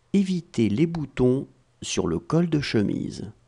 Éviter les boutons sur le col de chemise.